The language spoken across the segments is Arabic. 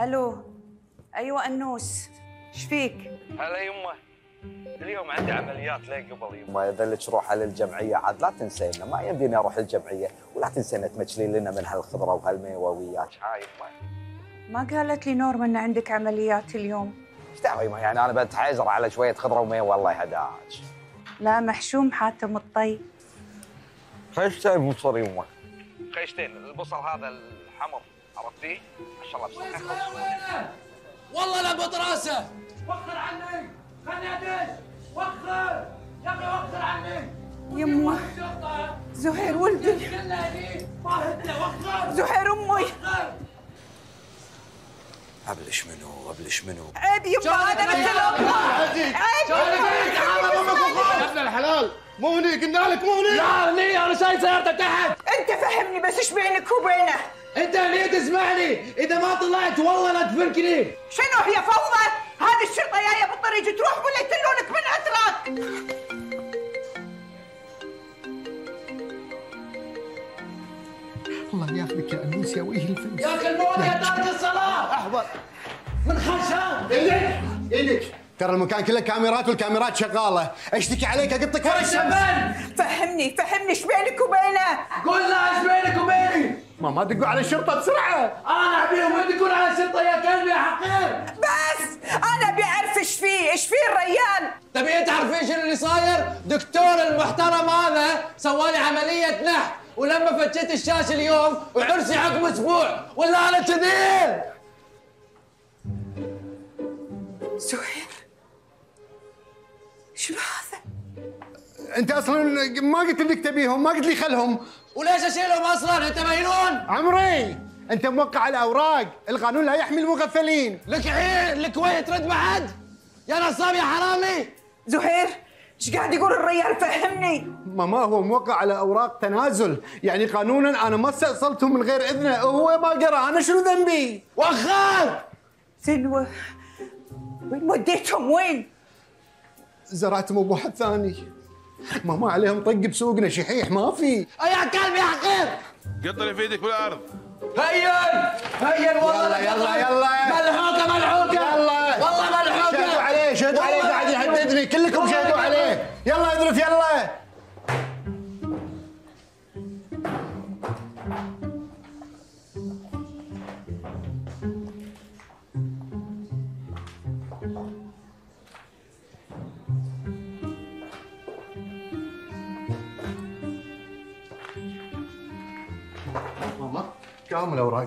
الو. ايوه انوس، ايش فيك؟ هلا يمه، اليوم عندي عمليات ليه قبل يمه. ما يظلك روح للجمعيه عاد لا تنسينا، ما يمديني اروح الجمعيه ولا تنسينا تمثلين لنا من هالخضره وهالميوه وياك. هاي يمه، ما قالت لي نورما ان عندك عمليات اليوم؟ ايش دعوه يمه؟ يعني انا بتحاجر على شويه خضره وميوه والله يهداك. لا محشوم حاتم الطي. خيشتين بصر يمه. خيشتين، البصل هذا الحمر عرفتيه؟ ما شاء الله بصراحه. والله لا بطراسه. وخر عني، خلني ادش. وخر يا اخي، وخر عني. يمه زهير ولدي. زهير امي. ابلش منو؟ عيب يمه، انا مثل امك. عيب يا ابن الحلال، مو هني قلنا لك، مو هني. لا هني، انا شايل سيارتك تحت. انت فهمني بس، ايش بينك وبينه؟ انت هني تسمعني، اذا ما طلعت والله لا تفركني. شنو هي فوضى؟ هذه الشرطه جايه بالطريق تروح ولا يتلونك من اتراك. الله ياخذك يا انوس يا وجه الفلوس. يا اخي الموت يا تارك الصلاه. احضر من خشام. ايدك. ترى المكان كله كاميرات والكاميرات شغاله، اشتكي عليك اقطك ورا الشمس. فهمني ايش بينك وبينه؟ قول لا ايش بينك وبيني. ما دقوا على الشرطه بسرعه. انا ابيهم يدقون على الشرطه يا كلب يا حقير. بس انا ابي اعرف ايش فيه الريال. تبي تعرفين شنو اللي صاير؟ دكتور المحترم هذا سوالي عمليه نحت، ولما فتشت الشاشه اليوم وعرسي عقب اسبوع، ولا انا كذي. زهير شنو هذا؟ انت اصلا ما قلت انك تبيهم، ما قلت لي خلهم. وليش اشيلهم اصلا؟ انت مجنون؟ عمري انت موقع على اوراق، القانون لا يحمي المغفلين. لك عين الكويت رد بعد يا نصاب يا حرامي. زهير ايش قاعد يقول الريال؟ فهمني. ماما هو موقع على اوراق تنازل، يعني قانونا انا ما استأصلته من غير اذنه، هو ما قرا، انا شنو ذنبي؟ وخر زين وين وديتهم وين؟ زرعتهم بواحد ثاني. ماما عليهم طق بسوقنا شحيح ما في. يا كلب يا حقير. قط في ايدك بالارض. هين والله. يلا ملحوقه يلا والله ملحوقه. شهدوا عليه قاعد يهددني، كلكم شهدوا عليه. يلا اذرف يلا. ماما كامل الاوراق.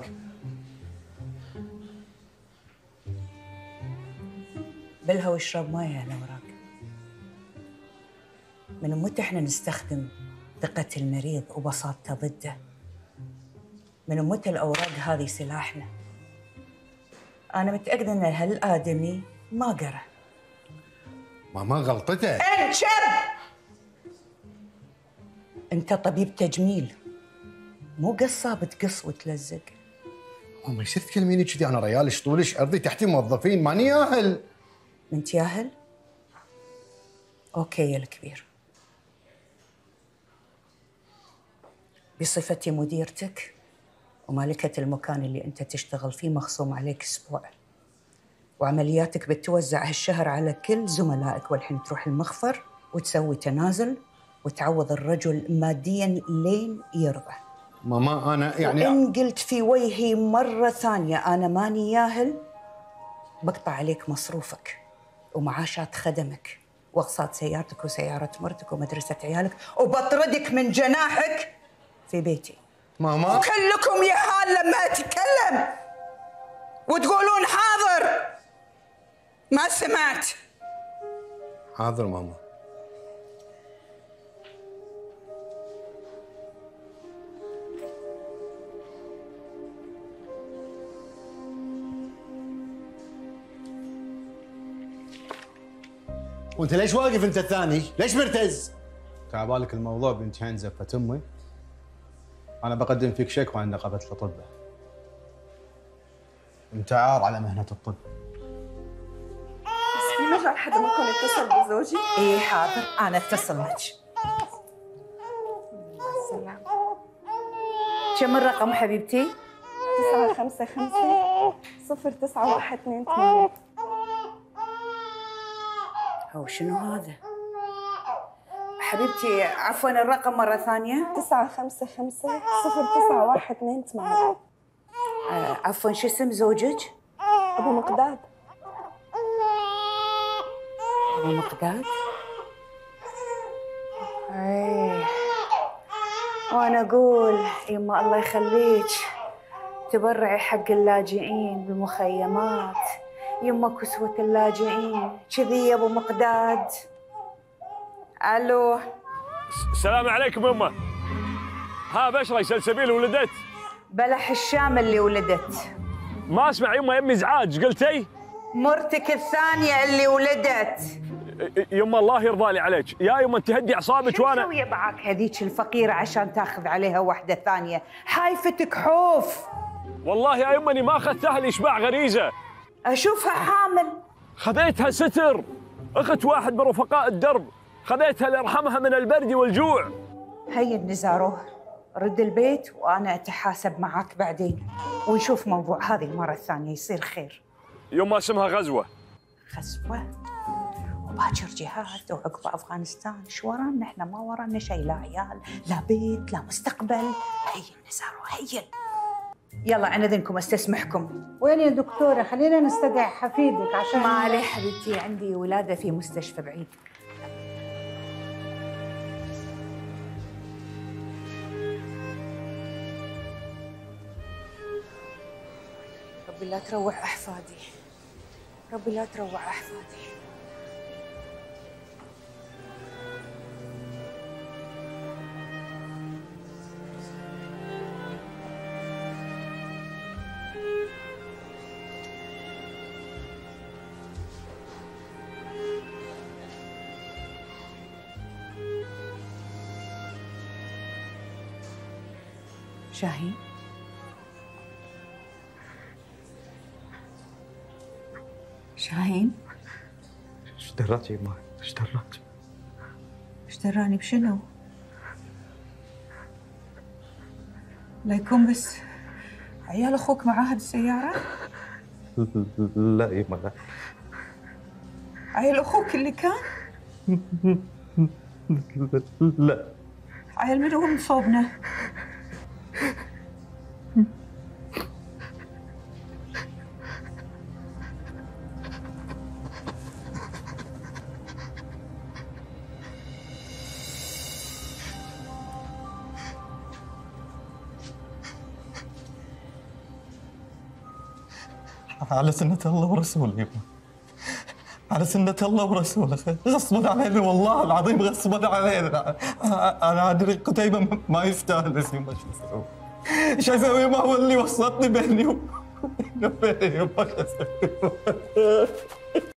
بلها واشرب مويه يا الاوراق. من متى احنا نستخدم ثقة المريض وبساطته ضده؟ من متى الاوراق هذه سلاحنا؟ انا متاكده ان هالادمي ما قرا. ماما غلطته. انشب. انت طبيب تجميل مو قصاب تقص وتلزق. ماما يصير تكلميني كذي؟ انا ريال شطولش ارضي تحتي موظفين، ماني ياهل. انت ياهل؟ اوكي يا الكبير، بصفتي مديرتك ومالكة المكان اللي انت تشتغل فيه مخصوم عليك اسبوع، وعملياتك بتوزع هالشهر على كل زملائك، والحين تروح المخفر وتسوي تنازل وتعوض الرجل ماديا لين يرضى. ماما انا يعني وإن قلت في وجهي مرة ثانية أنا ماني ياهل، بقطع عليك مصروفك ومعاشات خدمك واقساط سيارتك وسيارة مرتك ومدرسة عيالك، وبطردك من جناحك في بيتي. ماما وكلكم يهال لما أتكلم وتقولون حاضر. ما سمعت. حاضر ماما. وانت ليش واقف انت الثاني؟ ليش مرتز؟ تعبالك الموضوع بامتحان زفة امي. انا بقدم فيك شكوى عند نقابة الاطباء. انت عار على مهنة الطب. بس في مجال حدا ممكن يتصل بزوجي؟ ايه حاضر، انا اتصل معك. كم الرقم حبيبتي؟ 955 09128. هو شنو هذا؟ حبيبتي عفوا الرقم مرة ثانية. 955 09128. عفوا شو اسم زوجك؟ أبو مقداد. أبو مقداد؟ ايه وانا اقول يما الله يخليك تبرعي حق اللاجئين بالمخيمات، يما كسوة اللاجئين كذي يا ابو مقداد. الو السلام عليكم يما. ها بشرى سلسبيل ولدت؟ بلح الشام اللي ولدت. ما اسمع يما، يمي ازعاج. قلتي مرتك الثانية اللي ولدت. يما الله يرضى لي عليك يا يما، انت هدي اعصابك. وانا شو تسوي معاك هذيك الفقيرة عشان تاخذ عليها واحدة ثانية؟ حايفتك خوف. والله يا يما اني ما اخذتها لاشباع غريزة. اشوفها حامل. خذيتها ستر، اخت واحد من رفقاء الدرب، خذيتها ليرحمها من البرد والجوع. هيا نزاروه، رد البيت وانا اتحاسب معاك بعدين ونشوف موضوع هذه المرة الثانية يصير خير. يما اسمها غزوة. غزوة؟ وباكر جهاد وعقب افغانستان، شو ورانا؟ احنا ما ورانا شيء، لا عيال لا بيت لا مستقبل. هيا نزاروه هيا. يلا عن اذنكم استسمحكم. وين يا دكتورة؟ خلينا نستدعي حفيدك عشان ما عليه حبيبتي، عندي ولادة في مستشفى بعيد. ربي لا تروع أحفادي، ربي لا تروع أحفادي. شاهين؟ شاهين؟ ايش دراك يما؟ ايش دراك؟ ايش دراني بشنو؟ لا يكون بس عيال اخوك معاها بالسيارة؟ لا يما لا. عيل اخوك اللي كان؟ لا. عيل من هو من صوبنا؟ على سنة الله ورسوله يما، على سنة الله ورسوله، غصبا علينا والله العظيم غصبا علينا. أنا أدري قتيبة ما يستانس يما، شو أسوي؟ ما هو اللي وسطني بيني وبينه يما، شو أسوي؟